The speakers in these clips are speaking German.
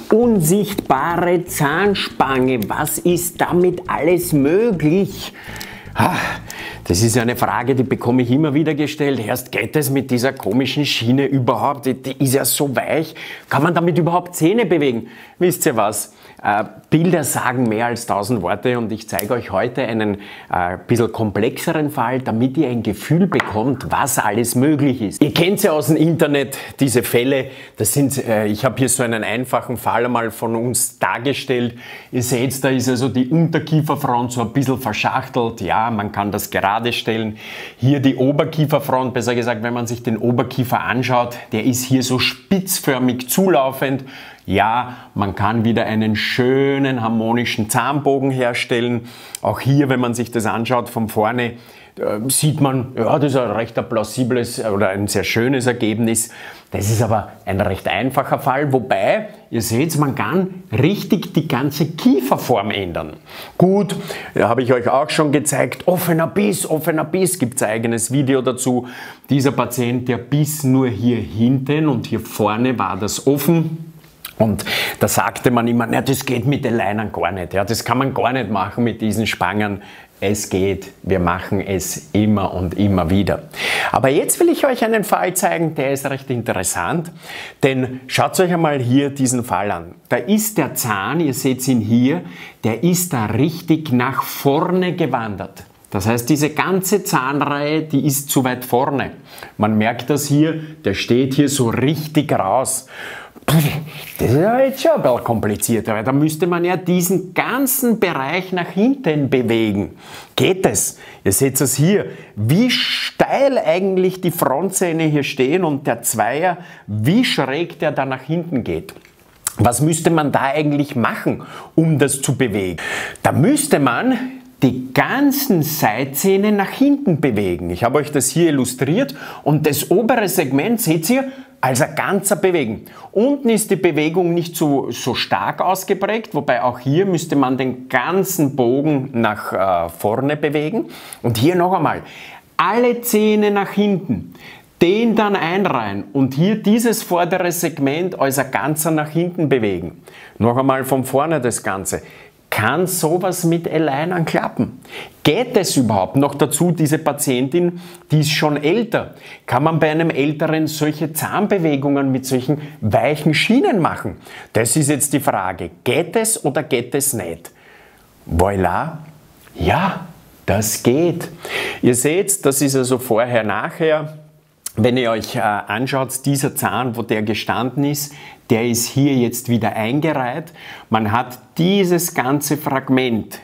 unsichtbare Zahnspange. Was ist damit alles möglich? Das ist eine Frage, die bekomme ich immer wieder gestellt. Erst geht es mit dieser komischen Schiene überhaupt? Die ist ja so weich. Kann man damit überhaupt Zähne bewegen? Wisst ihr was? Bilder sagen mehr als 1000 Worte und ich zeige euch heute einen bisschen komplexeren Fall, damit ihr ein Gefühl bekommt, was alles möglich ist. Ihr kennt ja aus dem Internet diese Fälle. Das sind, ich habe hier so einen einfachen Fall einmal von uns dargestellt. Ihr seht, da ist also die Unterkieferfront so ein bisschen verschachtelt. Ja, man kann das gerade stellen. Hier die Oberkieferfront, besser gesagt, wenn man sich den Oberkiefer anschaut, der ist hier so spitzförmig zulaufend. Ja, man kann wieder einen schönen harmonischen Zahnbogen herstellen. Auch hier, wenn man sich das anschaut von vorne, sieht man, ja, das ist ein recht plausibles oder ein sehr schönes Ergebnis. Das ist aber ein recht einfacher Fall, wobei, ihr seht, man kann richtig die ganze Kieferform ändern. Gut, da habe ich euch auch schon gezeigt, offener Biss, gibt es ein eigenes Video dazu. Dieser Patient, der biss nur hier hinten und hier vorne war das offen. Und da sagte man immer, na, das geht mit den Alignern gar nicht. Ja, das kann man gar nicht machen mit diesen Spangen. Es geht, wir machen es immer und immer wieder. Aber jetzt will ich euch einen Fall zeigen, der ist recht interessant. Denn schaut euch einmal hier diesen Fall an. Da ist der Zahn, ihr seht ihn hier, der ist da richtig nach vorne gewandert. Das heißt, diese ganze Zahnreihe, die ist zu weit vorne. Man merkt das hier, der steht hier so richtig raus. Das ist ja jetzt schon ein bisschen komplizierter, weil da müsste man ja diesen ganzen Bereich nach hinten bewegen. Geht es? Ihr seht es hier, wie steil eigentlich die Frontzähne hier stehen und der Zweier, wie schräg der da nach hinten geht. Was müsste man da eigentlich machen, um das zu bewegen? Da müsste man die ganzen Seitzähne nach hinten bewegen. Ich habe euch das hier illustriert und das obere Segment, seht ihr, als ein ganzer bewegen. Unten ist die Bewegung nicht so stark ausgeprägt, wobei auch hier müsste man den ganzen Bogen nach vorne bewegen. Und hier noch einmal, alle Zähne nach hinten, den dann einreihen und hier dieses vordere Segment als ein ganzer nach hinten bewegen. Noch einmal von vorne das Ganze. Kann sowas mit Alignern klappen? Geht es überhaupt? Noch dazu diese Patientin, die ist schon älter. Kann man bei einem Älteren solche Zahnbewegungen mit solchen weichen Schienen machen? Das ist jetzt die Frage. Geht es oder geht es nicht? Voilà. Ja, das geht. Ihr seht, das ist also vorher, nachher. Wenn ihr euch anschaut, dieser Zahn, wo der gestanden ist, der ist hier jetzt wieder eingereiht. Man hat dieses ganze Fragment,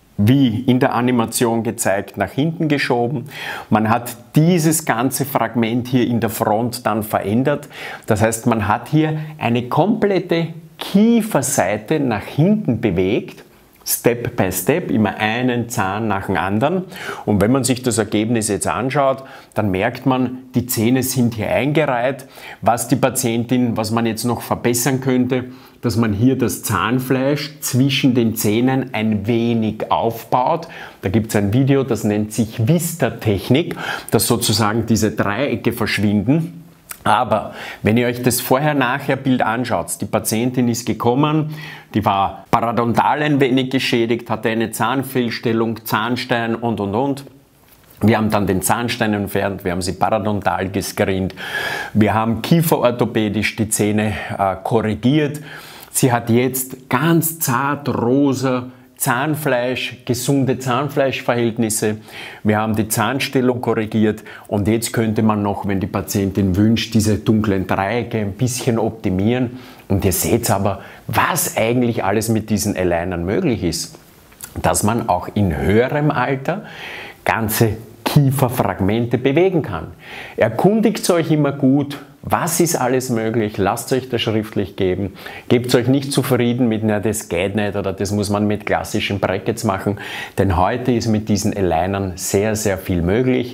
wie in der Animation gezeigt, nach hinten geschoben. Man hat dieses ganze Fragment hier in der Front dann verändert. Das heißt, man hat hier eine komplette Kieferseite nach hinten bewegt. Step by Step, immer einen Zahn nach dem anderen. Und wenn man sich das Ergebnis jetzt anschaut, dann merkt man, die Zähne sind hier eingereiht. Was die Patientin, was man jetzt noch verbessern könnte, dass man hier das Zahnfleisch zwischen den Zähnen ein wenig aufbaut. Da gibt es ein Video, das nennt sich Vista-Technik, dass sozusagen diese Dreiecke verschwinden. Aber wenn ihr euch das Vorher-Nachher-Bild anschaut, die Patientin ist gekommen, die war parodontal ein wenig geschädigt, hatte eine Zahnfehlstellung, Zahnstein und. Wir haben dann den Zahnstein entfernt, wir haben sie parodontal gescreent, wir haben kieferorthopädisch die Zähne korrigiert. Sie hat jetzt ganz zart rosa Zahnfleisch, gesunde Zahnfleischverhältnisse. Wir haben die Zahnstellung korrigiert und jetzt könnte man noch, wenn die Patientin wünscht, diese dunklen Dreiecke ein bisschen optimieren. Und ihr seht aber, was eigentlich alles mit diesen Alignern möglich ist. Dass man auch in höherem Alter ganze Kieferfragmente bewegen kann. Erkundigt euch immer gut, was ist alles möglich, lasst euch das schriftlich geben, gebt euch nicht zufrieden mit, na, das geht nicht oder das muss man mit klassischen Brackets machen, denn heute ist mit diesen Alignern sehr, sehr viel möglich.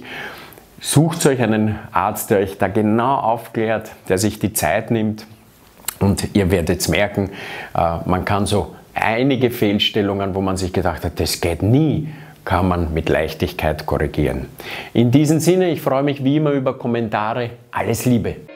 Sucht euch einen Arzt, der euch da genau aufklärt, der sich die Zeit nimmt und ihr werdet merken, man kann so einige Fehlstellungen, wo man sich gedacht hat, das geht nie, kann man mit Leichtigkeit korrigieren. In diesem Sinne, ich freue mich wie immer über Kommentare. Alles Liebe!